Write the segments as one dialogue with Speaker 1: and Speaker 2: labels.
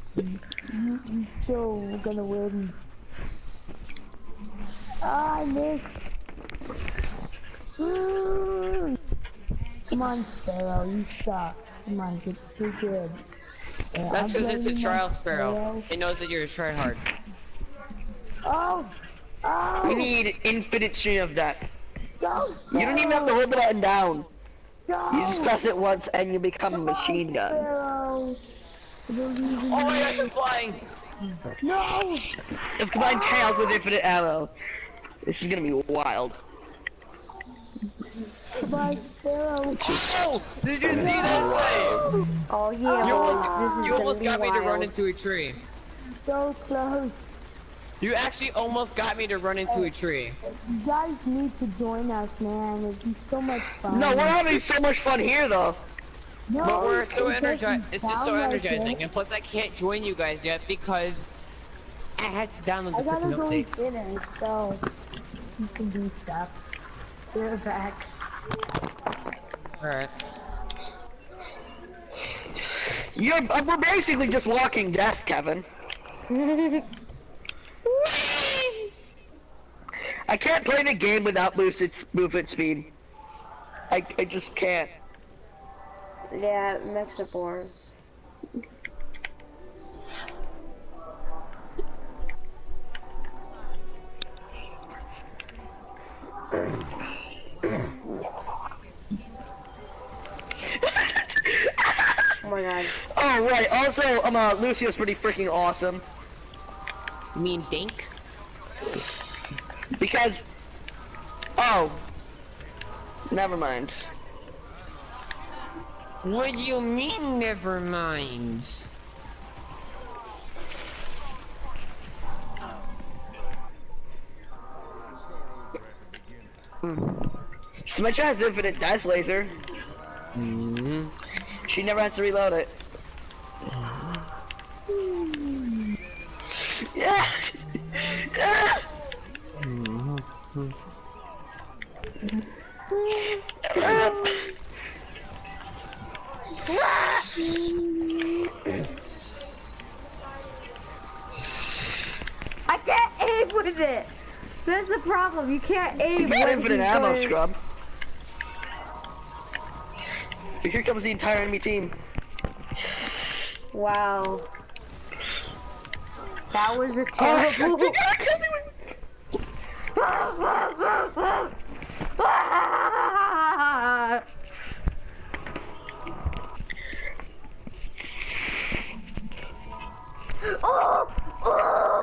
Speaker 1: You still gonna win. Ah, I missed. Come on, Sparrow, you suck. Come on, get too good. Yeah,
Speaker 2: That's because it's a trial, Sparrow. It knows that you're a tryhard.
Speaker 1: Oh! Oh!
Speaker 3: We need infinite stream of death.
Speaker 1: Go,
Speaker 3: You don't even have to hold the button down.
Speaker 1: go!
Speaker 3: You just press it once and you become a machine gun.
Speaker 1: Sparrow.
Speaker 2: Oh my gosh, I'm flying!
Speaker 1: No!
Speaker 3: If combined chaos with infinite ammo, this is gonna be wild.
Speaker 1: Goodbye, Sparrow.
Speaker 2: Oh! Did you see that thing?
Speaker 4: Oh yeah,
Speaker 2: You almost got me to run into a tree.
Speaker 1: So close.
Speaker 2: You actually almost got me to run into a tree.
Speaker 1: You guys need to join us, man. It'd be so much fun.
Speaker 3: No, we're having so much fun here though.
Speaker 1: No,
Speaker 2: But we're so
Speaker 1: it doesn't
Speaker 2: energized. It's just so
Speaker 1: sound like
Speaker 2: energizing.
Speaker 1: it.
Speaker 2: And plus, I can't join you guys yet because I had to download
Speaker 1: I
Speaker 2: the
Speaker 1: gotta
Speaker 2: freaking
Speaker 1: go
Speaker 2: update.
Speaker 1: dinner, so you can do stuff. We're back.
Speaker 2: Alright.
Speaker 3: We're basically just walking death, Kevin. I can't play the game without movement speed. I just can't.
Speaker 4: Yeah, it makes it boring. Oh my god.
Speaker 3: Oh right. Also, Lucio's pretty freaking awesome.
Speaker 2: You mean Dink?
Speaker 3: Because, oh, never mind.
Speaker 2: What do you mean, never mind?
Speaker 3: Symmetra has infinite death laser. She never has to reload it. Yeah.
Speaker 4: I can't aim with it! That's the problem, you can't aim
Speaker 3: You got
Speaker 4: when
Speaker 3: infinite
Speaker 4: he's
Speaker 3: ammo,
Speaker 4: going-
Speaker 3: scrub. Here comes the entire enemy team.
Speaker 4: Wow. That was a terrible... Oh! Oh!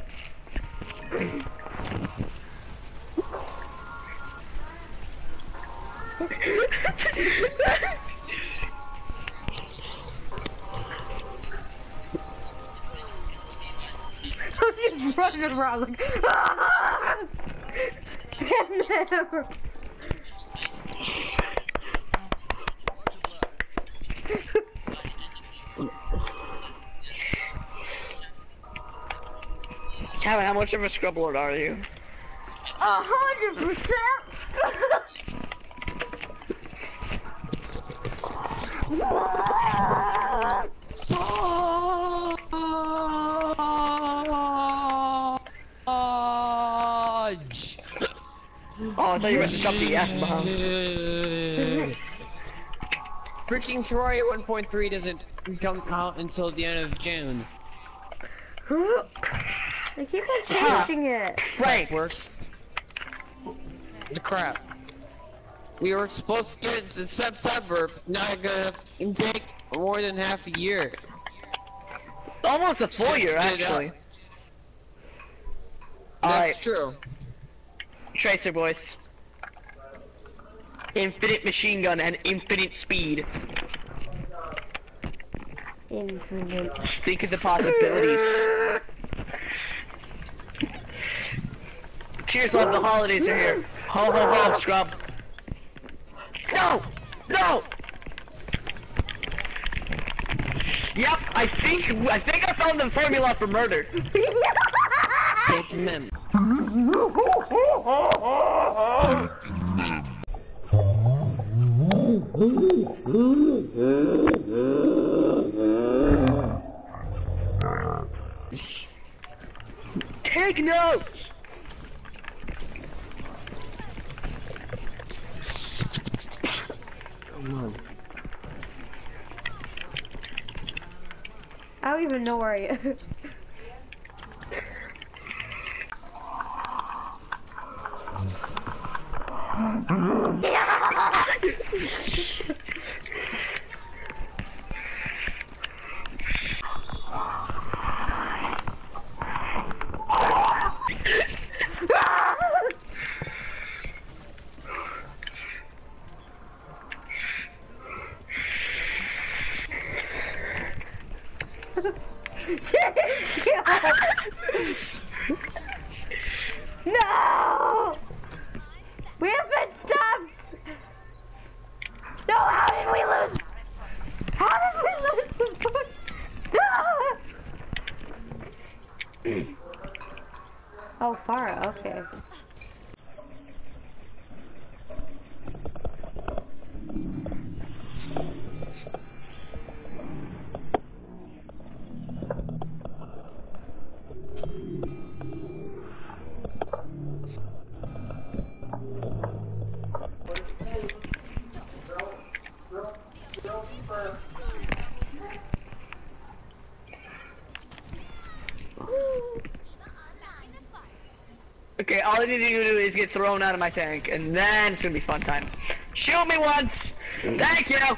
Speaker 4: I'm just running around like never.
Speaker 3: Kevin, how much of a scrub lord are you?
Speaker 4: 100%.
Speaker 3: Oh, I thought you were about to drop the F-bomb.
Speaker 2: Freaking Terraria 1.3 doesn't come out until the end of June.
Speaker 4: They keep on changing it.
Speaker 3: Frank!
Speaker 2: Works. The crap. We were supposed to get it in September, now it's gonna take more than half a year.
Speaker 3: Almost a full year,
Speaker 2: Just get it
Speaker 3: actually.
Speaker 2: out.
Speaker 3: All
Speaker 2: That's
Speaker 3: right.
Speaker 2: true.
Speaker 3: Tracer boys. Infinite machine gun and infinite speed.
Speaker 4: Infinite.
Speaker 3: Think of the possibilities. Cheers, love, the holidays are here. Ho ho ho, scrub. No! No! Yep, I think I found the formula for murder.
Speaker 2: Take mem.
Speaker 3: Take notes!
Speaker 2: Come on.
Speaker 4: I don't even know where I am. No! We have been stopped! No, how did we lose? How did we lose the book? No! Oh, far, okay.
Speaker 3: Okay, all I need you to do is get thrown out of my tank, and then it's gonna be fun time. Shoot me once! Thank you!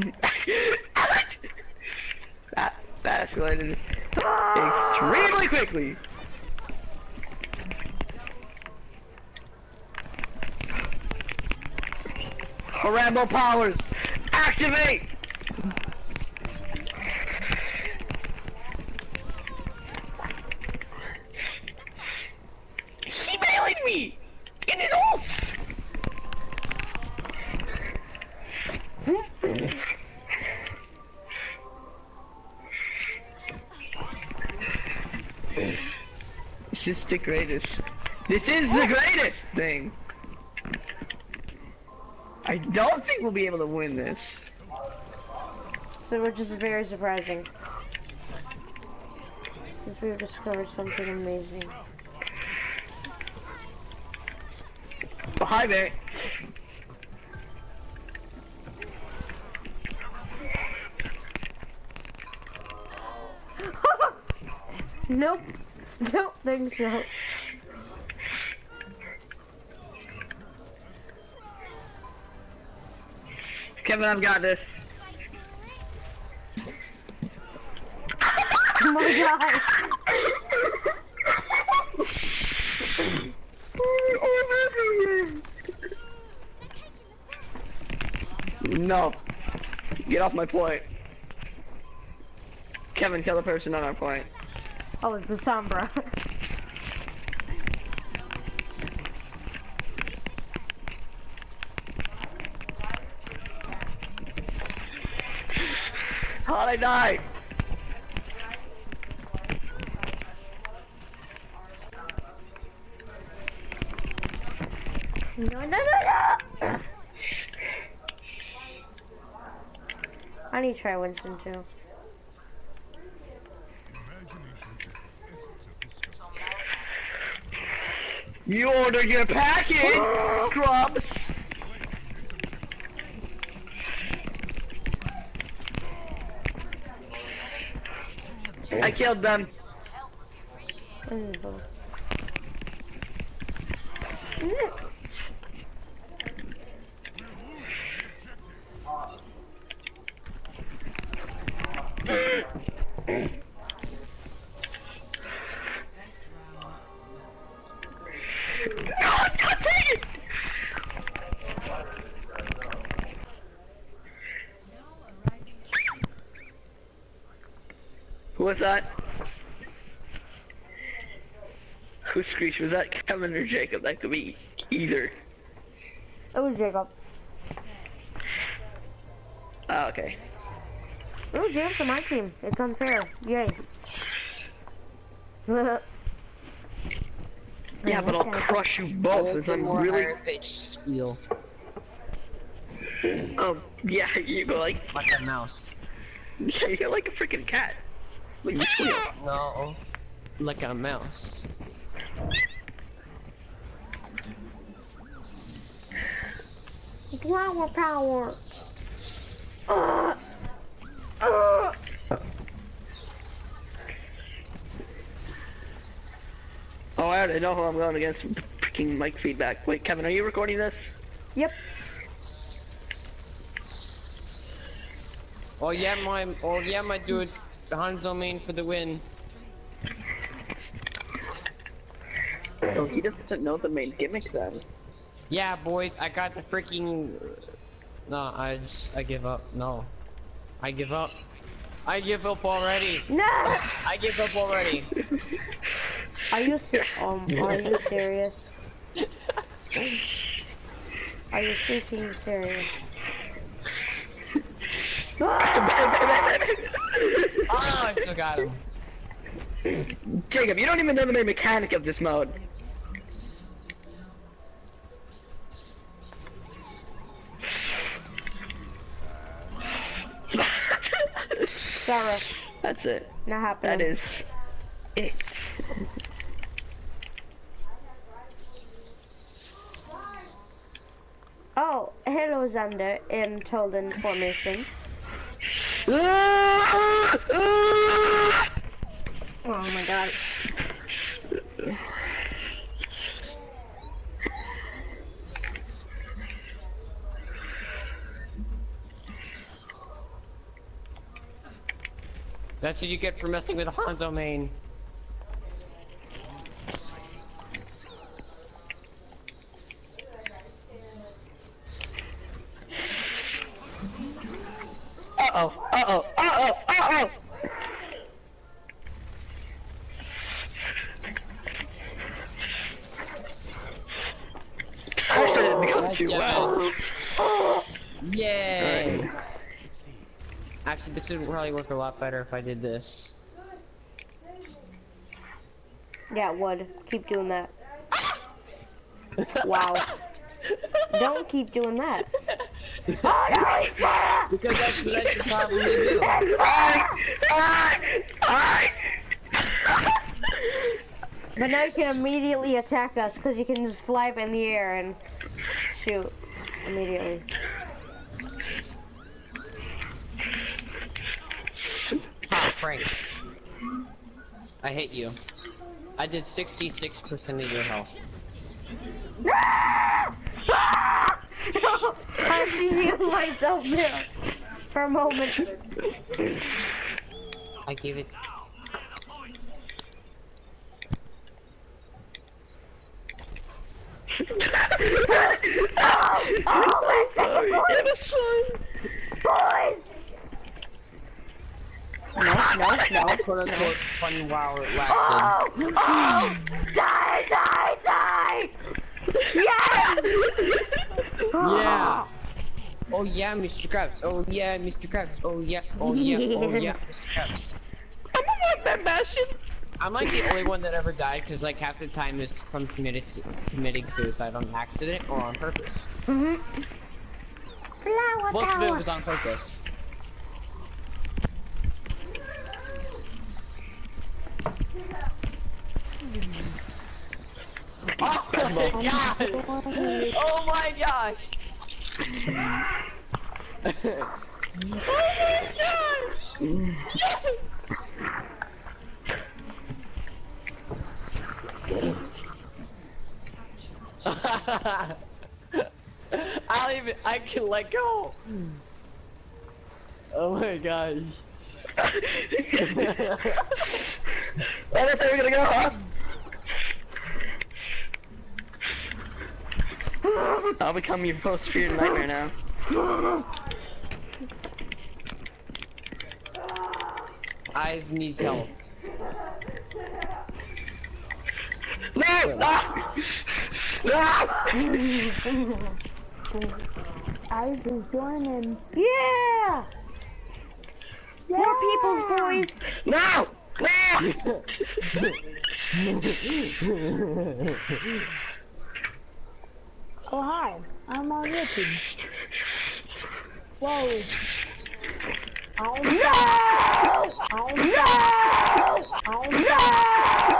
Speaker 3: that escalated extremely quickly. Rambo powers, activate! He meleeed me in his ults. This is the greatest. This is the greatest thing. I don't think we'll be able to win this.
Speaker 4: So which is very surprising. Since we've discovered something amazing.
Speaker 3: Oh, hi there.
Speaker 4: Nope. Don't think so.
Speaker 3: Kevin, I've got this.
Speaker 4: Oh my god.
Speaker 3: No. Get off my point. Kevin, kill the person on our point.
Speaker 4: Oh, it's the Sombra.
Speaker 3: How'd I die?
Speaker 4: No. I need to try Winston too.
Speaker 3: You ordered your package, Grubs. I killed them. Who was that? Who screeched? Was that Kevin or Jacob? That could be either.
Speaker 4: It was Jacob.
Speaker 3: Oh, okay.
Speaker 4: It was James for my team. It's unfair. Yay.
Speaker 3: Yeah, but I'll crush you both as I'm
Speaker 2: more
Speaker 3: really...
Speaker 2: higher pitch squeal.
Speaker 3: Oh, yeah, you go like...
Speaker 2: Like a mouse.
Speaker 3: Yeah, you're like a freaking cat. Like you squeal.
Speaker 2: No. like a mouse.
Speaker 4: Flower power.
Speaker 3: Oh, I already know who I'm going against. Freaking mic feedback. Wait, Kevin, are you recording this?
Speaker 4: Yep.
Speaker 2: Oh yeah, my dude, Hanzo main for the win.
Speaker 3: Oh, he doesn't know the main gimmick then.
Speaker 2: Yeah, boys, I got the freaking. No, I give up. No, I give up. I give up already.
Speaker 4: No.
Speaker 2: I give up already.
Speaker 4: Are you serious? Are you freaking serious?
Speaker 2: Oh, I still got him.
Speaker 3: Jacob, you don't even know the main mechanic of this mode.
Speaker 4: Sarah.
Speaker 3: That's it.
Speaker 4: Not happening.
Speaker 3: That is it.
Speaker 4: Oh, hello Xander in Tolden formation. Oh my god.
Speaker 2: That's what you get for messing with Hanzo main.
Speaker 3: Uh-oh, uh-oh, uh-oh, uh-oh! I started to go too well.
Speaker 2: Yay!
Speaker 3: Right.
Speaker 2: Actually, this would probably work a lot better if I did this.
Speaker 4: Yeah, it would. Keep doing that. Wow. Don't keep doing that. Oh no, he's fire!
Speaker 2: Because that's what I should probably do.
Speaker 4: But now you can immediately attack us because you can just fly up in the air and shoot immediately.
Speaker 2: Ha, Frank. I hate you. I did 66% of your health.
Speaker 4: I actually healed myself there for a moment.
Speaker 2: I gave it.
Speaker 4: Oh, my second boys! No.
Speaker 2: Quote unquote fun while it lasted.
Speaker 4: Oh! Die! Yes!
Speaker 2: Yeah. Oh yeah, Mr. Krabs. Oh yeah, Mr. Krabs. Oh yeah. Mr. Krabs.
Speaker 3: I'm a one-man bastion.
Speaker 2: I'm like the only one that ever died because like half the time is from committing suicide on accident or on purpose. Most of it was on purpose. Oh my god! Oh my gosh! I can let go. Oh my gosh.
Speaker 3: That's where we're gonna go, huh? I'll become your most feared nightmare now.
Speaker 2: Eyes needs help.
Speaker 3: No! Ah! Ah!
Speaker 1: I was joining.
Speaker 4: Yeah! More people's boys.
Speaker 3: No! No!
Speaker 1: Oh hi, I'm on YouTube. Whoa.
Speaker 4: No!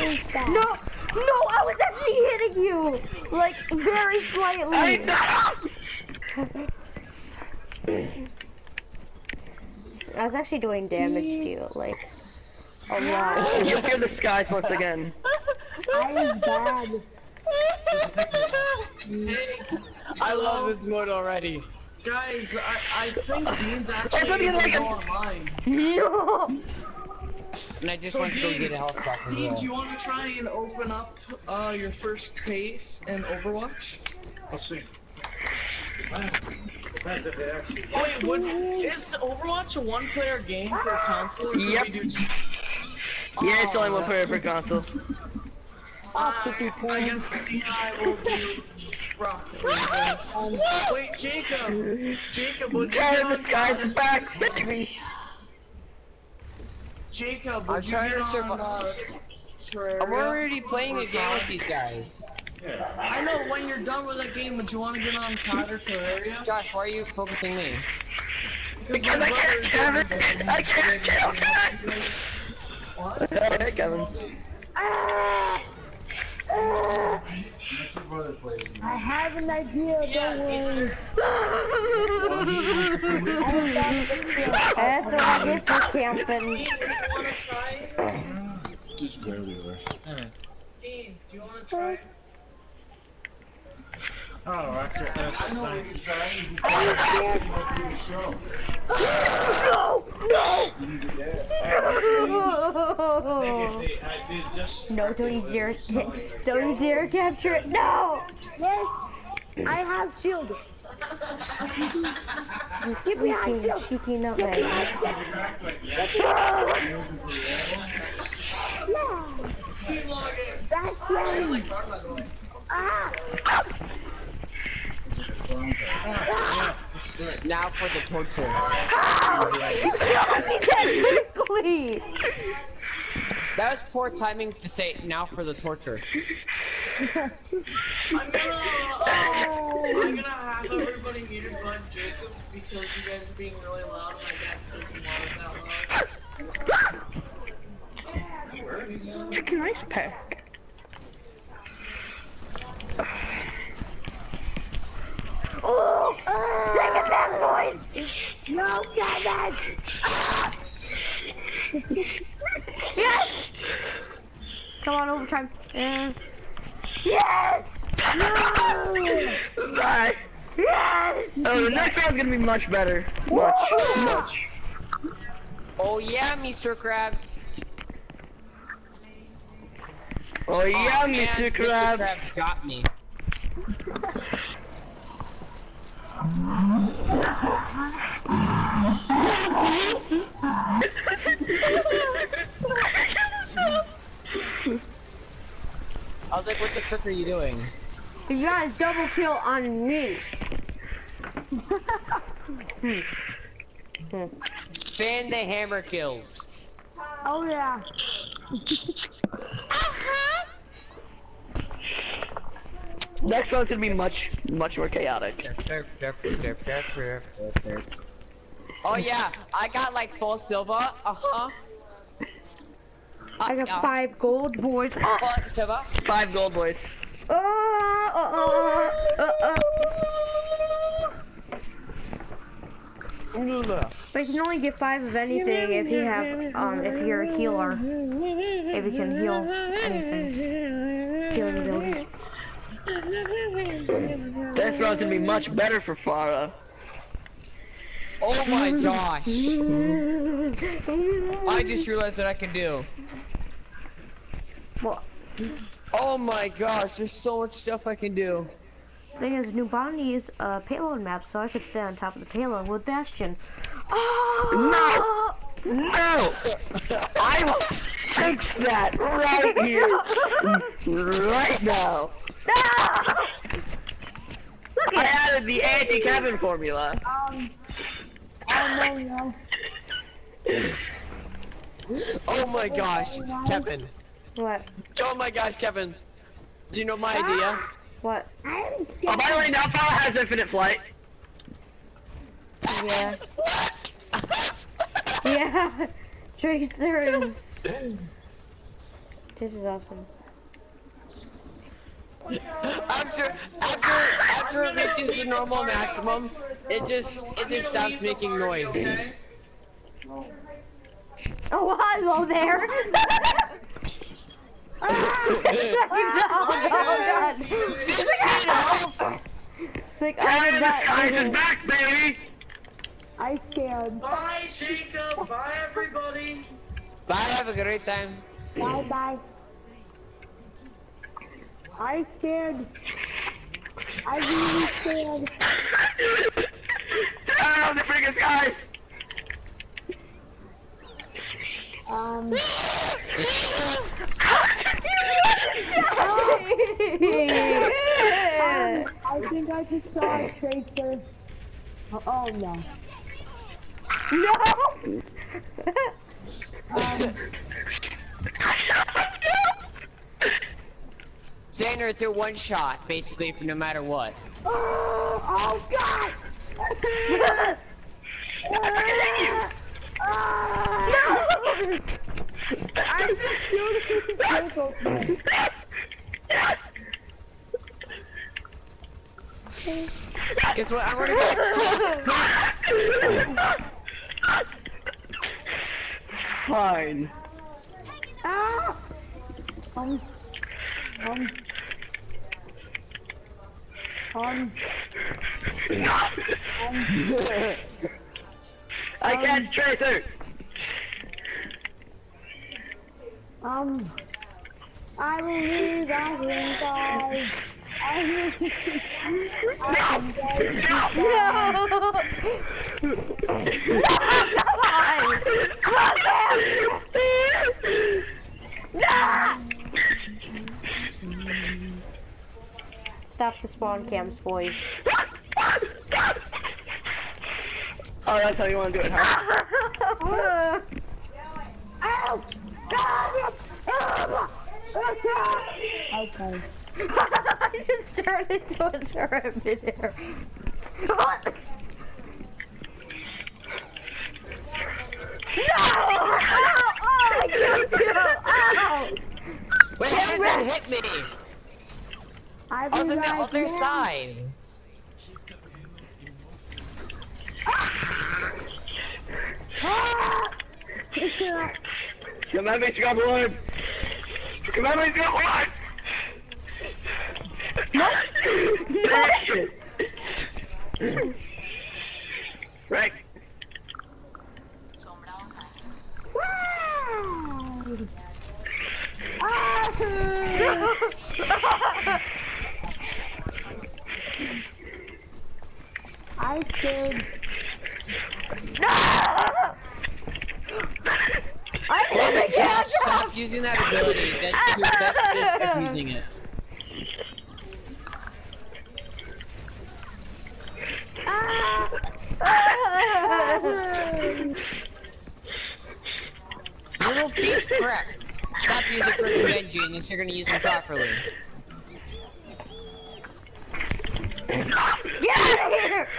Speaker 4: No, I was actually hitting you, like very slightly. I was actually doing damage to you, like a lot.
Speaker 3: You fear the skies once again.
Speaker 1: I was bad.
Speaker 2: I love this mode already.
Speaker 5: Guys, I think Dean's actually able to go online.
Speaker 4: No.
Speaker 2: And I just want to go get a health back.
Speaker 5: Dean, do you want to try and open up your first case in Overwatch?
Speaker 6: I'll see.
Speaker 5: Oh wait, is Overwatch a one-player game per console? Or
Speaker 3: Yep. Yeah, it's only one player per console.
Speaker 5: I guess Dean and I will do rock. Wait, Jacob, would you get
Speaker 3: Turn the
Speaker 5: on
Speaker 3: skies back, baby.
Speaker 5: Jacob,
Speaker 2: I'm
Speaker 5: would you
Speaker 2: trying
Speaker 5: get
Speaker 2: to survive.
Speaker 5: on Terraria?
Speaker 2: I'm already playing a game with these guys.
Speaker 5: I know, when you're done with that game, would you want to get on COD or Terraria?
Speaker 2: Josh, why are you focusing me?
Speaker 3: Because I can't, Kevin. I can't kill Kevin.
Speaker 5: What?
Speaker 3: Hey, Kevin.
Speaker 1: I have an idea, don't worry.
Speaker 4: That's what I get for camping.
Speaker 5: Dean, do you want to try?
Speaker 6: Just barely there.
Speaker 5: Dean, do you want to try?
Speaker 6: Oh, actually, that's
Speaker 5: I know
Speaker 6: time.
Speaker 5: we can try.
Speaker 6: I did just.
Speaker 4: No, don't you dare capture it. No.
Speaker 1: Yes, I have shield. Get behind shield.
Speaker 4: Cheeky nutmeg.
Speaker 5: Team login.
Speaker 1: That's
Speaker 5: I
Speaker 1: right.
Speaker 5: like Dark, by the way.
Speaker 1: Ah.
Speaker 2: Now for the torture.
Speaker 4: You killed me that quickly.
Speaker 2: That was poor timing to say now for the torture.
Speaker 5: I'm gonna have everybody muted but Jacob because you guys are being really loud and my dad doesn't want it that loud.
Speaker 3: Chicken rice pack.
Speaker 4: Oh, take it back, boys.
Speaker 1: No, Kevin.
Speaker 4: Yes. Come on, overtime. Yes.
Speaker 3: No! Bye.
Speaker 4: Yes.
Speaker 3: Oh, the next round's gonna be much better. Much.
Speaker 2: Oh yeah, Mr. Krabs.
Speaker 3: Oh yeah,
Speaker 2: man,
Speaker 3: Mr.
Speaker 2: Mr.
Speaker 3: Krabs.
Speaker 2: Krabs got me. I was like, what the frick are you doing?
Speaker 4: You guys double kill on me.
Speaker 2: Fan the hammer kills.
Speaker 1: Oh yeah.
Speaker 3: Next round's gonna be much more chaotic.
Speaker 2: Oh yeah, I got like full silver.
Speaker 4: I got 5 gold, boys.
Speaker 2: Full silver.
Speaker 3: 5 gold, boys.
Speaker 4: But you can only get 5 of anything if you have, if you're a healer. If you can heal anything. Healing abilities.
Speaker 3: This round's gonna be much better for Farah.
Speaker 2: Oh my gosh. I just realized what I can do.
Speaker 4: Well,
Speaker 2: Oh my gosh, there's so much stuff I can do.
Speaker 4: thing is, new bounty is a payload map, so I could stay on top of the payload with Bastion. Oh!
Speaker 3: No! I will fix that right here. Right now.
Speaker 4: No! Look
Speaker 3: I
Speaker 4: at
Speaker 3: added the anti-Kevin formula.
Speaker 1: No.
Speaker 2: Oh my gosh, Kevin.
Speaker 4: What?
Speaker 2: Oh my gosh, Kevin. Do you know my idea?
Speaker 4: What?
Speaker 3: Oh, by the way, now Farah has infinite flight.
Speaker 4: Yeah. Yeah. Tracer is... This is awesome.
Speaker 2: After it reaches the normal maximum, it just stops making noise.
Speaker 4: Oh, hello there. No, God.
Speaker 2: 15 health!
Speaker 4: It's like,
Speaker 3: Guys, the skies is back, baby!
Speaker 1: I scared.
Speaker 5: Bye, Jacob. Bye, everybody.
Speaker 2: Bye, have a great time.
Speaker 1: Bye bye. I scared. I really scared.
Speaker 3: Oh, the freaking skies!
Speaker 1: I think I just saw a tracer. Oh no.
Speaker 4: No!
Speaker 2: Xander, it's a one shot, basically, for no matter what.
Speaker 1: Oh God! I just showed a circle.
Speaker 2: Guess what? I'm gonna go.
Speaker 3: Fine.
Speaker 1: Ah!
Speaker 3: I can't tracer.
Speaker 1: I believe I can die. I believe I can die.
Speaker 4: No! Come on! Smoke him! No! Stop the spawn cams, boys.
Speaker 3: Oh, that's how you want to do it, huh?
Speaker 1: Ow! Okay.
Speaker 4: I just turned into a turret midair. No! Oh, I killed you! Ow!
Speaker 2: Wait, how did that hit me?
Speaker 1: I
Speaker 2: I was on the
Speaker 1: believe I
Speaker 2: other
Speaker 1: can.
Speaker 2: side.
Speaker 3: Come at me, Scrubwood! Come at me, Scrubwood! Right.
Speaker 1: I scared.
Speaker 2: Stop using that ability. That's just abusing it. Little piece of crap. Stop using freaking Genji unless you're gonna use them properly.
Speaker 4: Get out of here!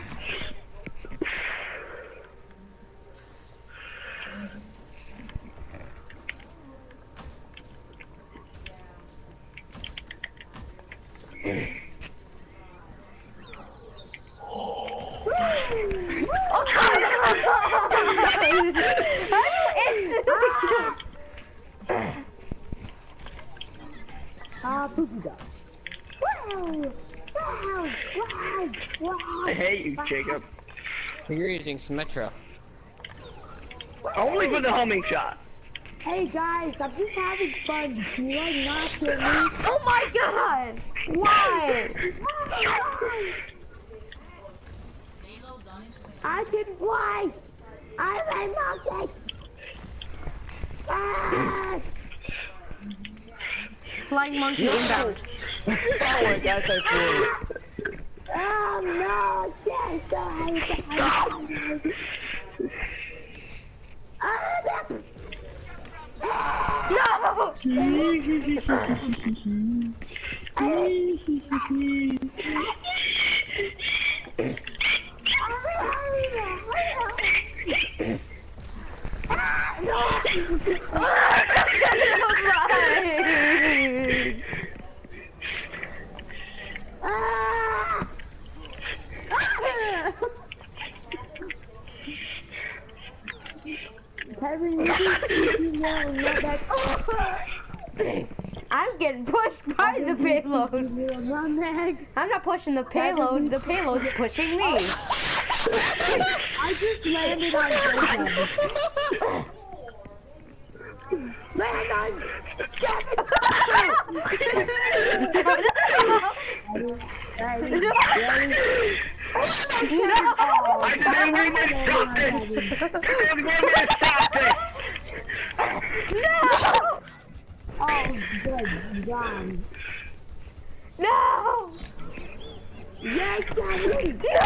Speaker 3: I hate you, Jacob.
Speaker 2: You're using Symmetra.
Speaker 3: Only for the homing shot.
Speaker 1: Hey guys, I'm just having fun. Can you like not kill me?
Speaker 4: Oh my god! Why?
Speaker 1: I can fly. I'm a monkey. Ah!
Speaker 4: Flying monkey inbound.
Speaker 2: Oh my gosh, I flew.
Speaker 1: Oh no! Yes,
Speaker 4: No! I'm getting pushed by the payload. I'm not pushing the payload. The payload's pushing me.
Speaker 1: I just landed on Jacob. Land on Jacob!
Speaker 3: I didn't mean to stop this! I didn't mean to stop this!
Speaker 4: No!
Speaker 1: Oh, good, gone.
Speaker 4: No!
Speaker 1: Yes, Daddy!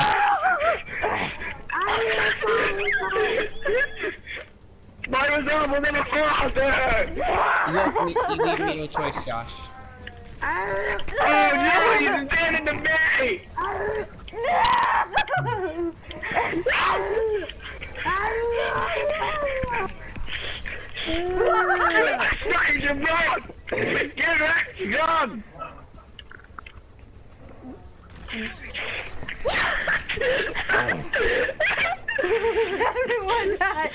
Speaker 3: Mine was on, we're gonna fall out there!
Speaker 2: You leave me no choice, Josh.
Speaker 3: Oh no, he's abandoned to me! Starting to run! Get that gun!
Speaker 4: Everyone died.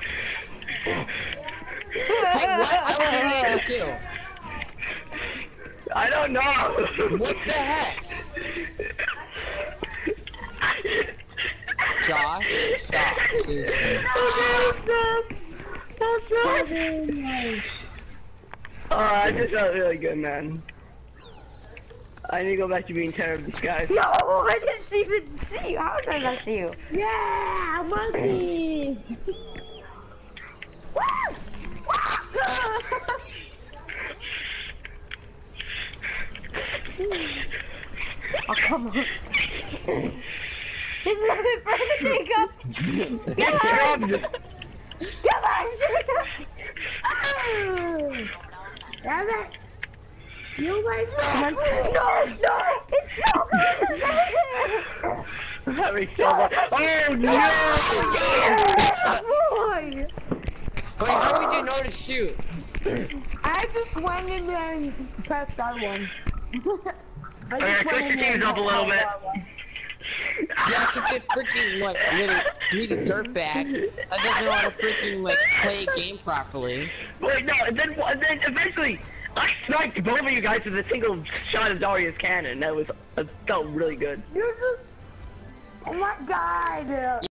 Speaker 2: Hey, what? I was in there too.
Speaker 3: I don't know!
Speaker 2: What the heck? Josh, stop. Seriously.
Speaker 3: Oh, I just felt really good, man. I need to go back to being terror of the skies.
Speaker 4: No, I didn't even see you. How did I not see you?
Speaker 1: Yeah, monkey!
Speaker 4: Oh, come on. He's looking for the Jacob. Come on. Come on, Jacob.
Speaker 1: Oh! Damn it! You guys
Speaker 4: Come on. No, no. It's so good.
Speaker 3: I'm having so much. Oh no!
Speaker 4: Boy.
Speaker 2: Wait, how would you know to shoot?
Speaker 1: I just went in there and pressed R1.
Speaker 3: Alright, switch your teams up a little bit.
Speaker 2: Yeah, cause it freaking, like, really greedy dirtbag that doesn't know how to freaking, like, play a game properly.
Speaker 3: Wait, no, and then eventually, I sniped both of you guys with a single shot of Daria's cannon. That felt really good.
Speaker 1: You're just... Oh my god!